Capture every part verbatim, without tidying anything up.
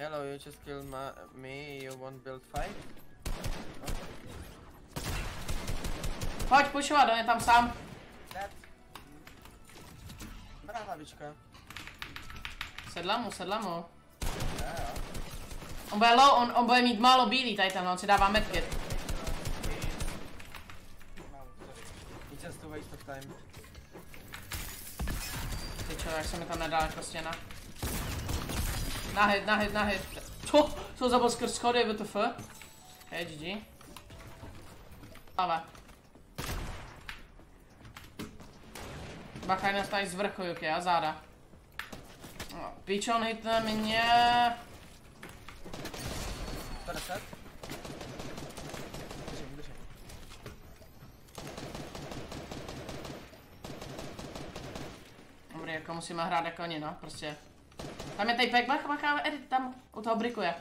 Hello, you just killed ma me, you won't build fight? Pojď pušovat, on je tam sám. Dead. Brá hlavička. Sedla mu, sedla mu. Jo, jo. On bude low, on, on bude mít málo bílý tady tenhle, on si dává medkit. It's just a waste of time. Ty čo, jak se mi tam nedal jako stěna. Nahit, nahit, nahit. To, to zabil skrz schody, W T F. Hej, G G. Ale. Bacha, nás tady z vrchu, Juki, a záda. No, pičo, on hitne mě. sto deset? Držím, držím. Dobrý, jako musíme hrát jako oni, no, prostě. Tam je týpek, bacha, bacha, edit tam, u toho brikuje.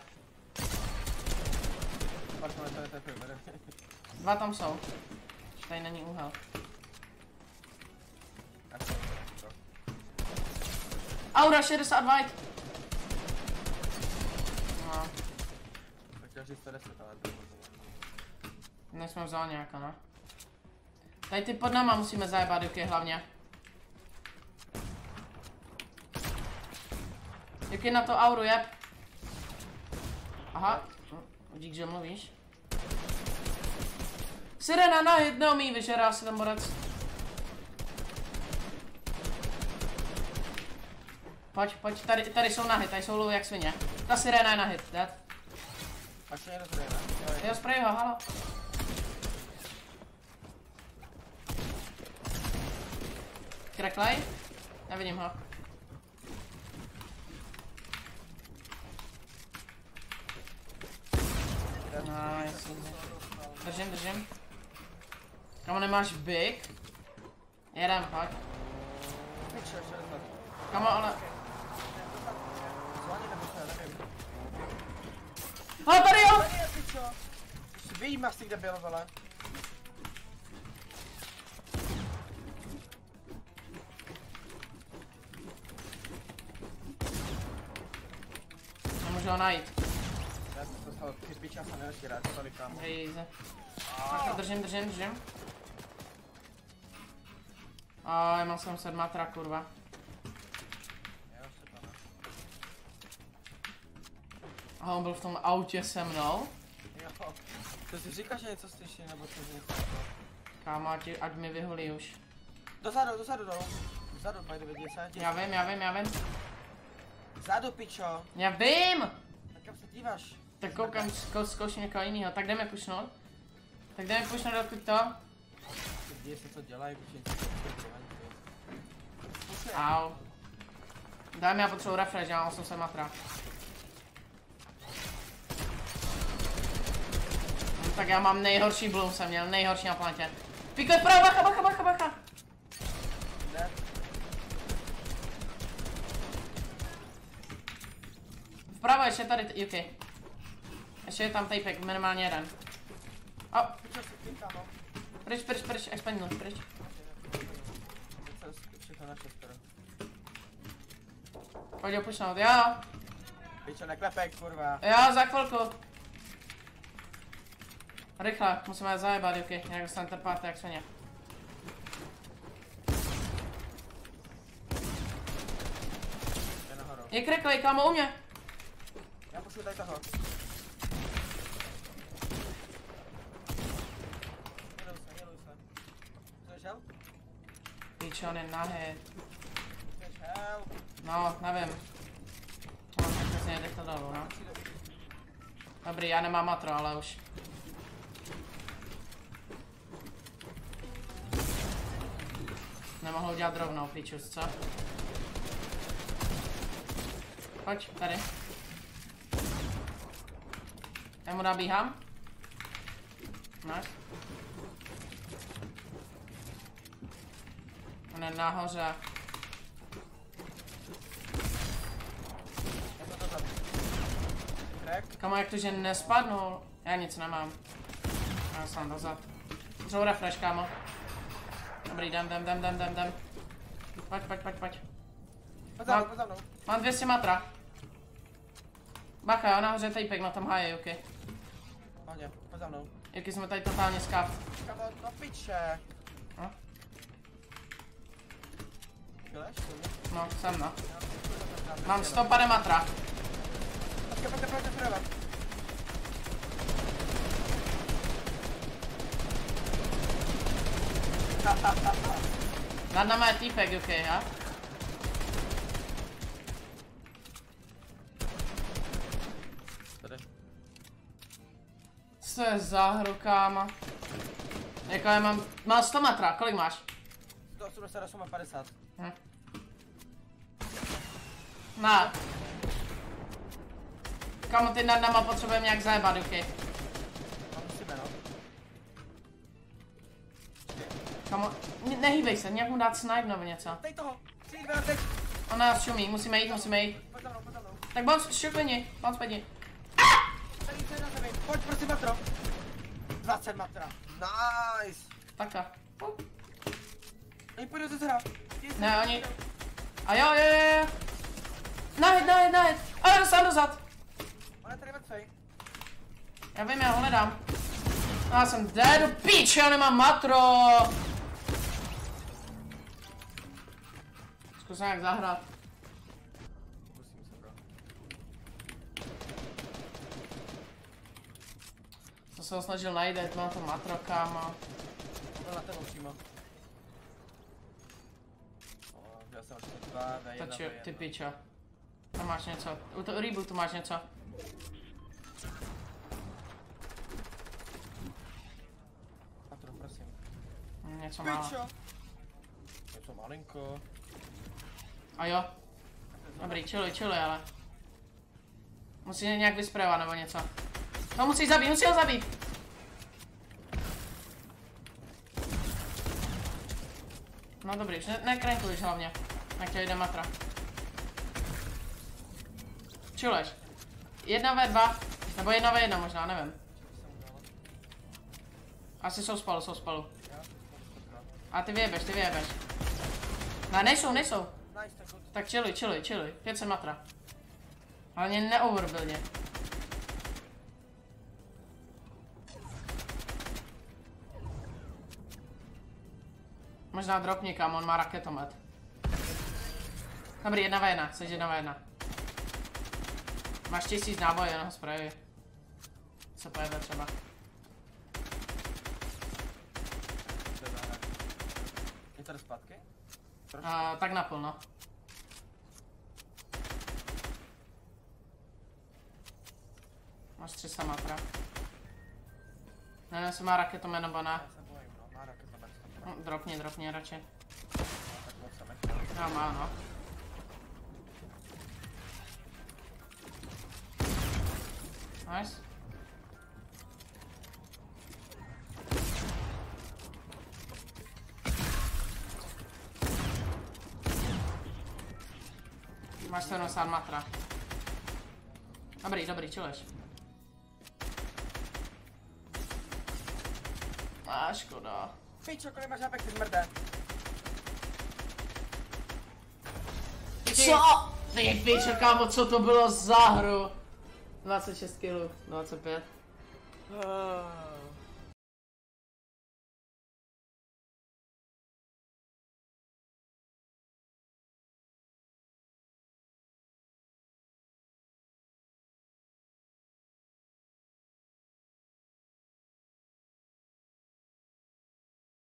Dva tam jsou. Tady není úhel. Aura šedesát white. No. Nejsme v zóně jako, no. Tady ty pod náma musíme zajebat, Juki, hlavně. Juki na to auru, jeb. Aha. Dík, že mluvíš. Sirena na hit, neumí, vyžerá se ten borec. Pojď, pojď, tady, tady jsou nahy, tady jsou low jak svině. Ta sirena je na hit, dead. Až se někdo zřejmě. Jo, spray ho, halo. Cracklej? Nevidím ho. Nice. Držím, držím. Kamo, nemáš big? Jedem, pojď. Kamo, ale... Ale tady jo! Vyjíma si kde byl, vole. Nemůžu ho najít. Já jsem to stalo, ty piča se nehoří rád, sorry kámo. Easy. Tak držím, držím, držím. A já mám jsem sedmatra, kurva. A on byl v tom autě se mnou. Jo. To si říkáš, že něco slyší, nebo co si něco? Kámo, ať, ať mi vyholí už. Dozadu, dozadu, dolů. Dozadu, pojď, vidí se. Já vím, já vím, já vím. Zadu, pičo. Já vím! Tak kam se díváš? Tak koukám, zko, zkouším někoho jiného. Tak jdeme pušnout. Tak jdeme pušnout dokud to. Děje se, co dělají, pičo. Au. Daj mi, já potřebuji refresh, já mám osm set matra. No, tak já mám nejhorší bloom, jsem měl nejhorší na planetě. Pikle vpravo, bacha, bacha, bacha, bacha. Ne. Vpravo ještě tady, Juki. Ještě je tam týpek, minimálně jeden. O, Pičo, si ty, kámo. pryč, pryč, pryč, expandnu, pryč. Všechno na šestero. Pojď ho pušnout, jo. Pičo, neklepej, kurva. Jo, za chvilku. Rychle, musíme zajebat, Juki, nějak dostane trpáte jak svině. Je nahoru. Je cracklej, kámo, u mě. Já pošlu tady toho. Jeluj se, jeluj se. Chceš help? Píč, on je nahý. Chceš help? No, nevím. No, tak přesně jde to dolů, no. Dobrý, já nemám matro, ale už. Nemohl udělat rovnou, píčus, co? Pojď, tady. Já mu nabíhám. Nice. On je nahoře. Já jsem to zabil. Crack. Kamo, jak to, že nespadnul? Já nic nemám. Já jsem dozad. Potřebuji refresh, kámo. Dobrý, jdem, jdem, jdem, jdem, jdem, jdem. Pojď, pojď, pojď, pojď. Pojď za mnou, pojď za mnou. Mám dvě stě matra. Bacha, jo, nahoře je týpek na tom háji, Juky. Hodně, pojď za mnou. Juky, jsme tady totálně skap. Kamo, no piče. No, Kyleš? no, jsem no. Mám sto paramatra. Počkej, pojďte, pojďte, pojďte. Nad náma je týpek, Juky, ja? Tady. Co je za hru, kámo? Jako já mám, mám sto metra, kolik máš? sto osmdesát osm a padesát. Hm. Na. Kámo, ty nad náma potřebujeme nějak zajebat, Juky. No musíme, no. Kámo, ne- nehýbej se, nějak mu dát snipe nebo něco. Dej toho! Přijď, ven, teď! On nás šumí, musíme jít, musíme jít. Pojď za mnou, pojď za mnou. Tak bounce, šupni, bounce padni. Tady, tady na zemi. Pojď, prosím, matro. dvacet matra. Nice! Takhle. Uh. Oni půjdou ze zhra. Ne, oni... A jo, jo, jo, jo. Nahit, nahit, nahit. A já dostanu dozad. On je tady mrtvej. Já vím, já ho hledám. Já jsem dead do píče, já nemám matro. Zkus nějak zahrát. Musím se, bro. To se ho snažil najít, mám to matro, kámo. No na tebou přímo. O, já jsem asi dva, V jedna, Toči, V jedna. ty piča. Tam máš něco. U to rebootu máš něco. Matro, prosím. Hm, Něco málo. Pičo! Něco malinko. A jo. Dobrý, chilluj, chilluj, ale. Musíš mě nějak vysprejovat nebo něco. To musíš zabít, musíš ho zabít. No dobrý, už ne, nekrankluješ hlavně. Jak tě jde matra. Chilluješ. Jedna ve dva, nebo jedna ve jedna možná, nevím. Asi jsou spolu, jsou spolu. A ty vyjebeš, ty vyjebeš. Ne, nejsou, nejsou. Nice, tak good. Tak chilluj, chilluj, chilluj. pět set matra. Ale mě neoverbilně. Možná drop někam, on má raketomet. Dobrý, jedna ve jedna, jsi jedna ve jedna. Máš tisíc nábojů, jenom ho sprejuj. Co pojede třeba. Je tady zpátky? Trošku. Uh, tak napůl, no. Máš tři set matra. Nevím, jestli má raketomet nebo ne. Já se bojím, no, má raketomet. No, dropni, dropni radši. Tak moc jsem nechtěl. No, má, no. Nice. Máš sedmdesát matra. Dobrý, dobrý, chilleš. A škoda. Pičo, kolik máš hápek, ty zmrde? Co? Ty pičo, kámo, co to bylo za hru? dvacet šest kilů, dvacet pět. Uh,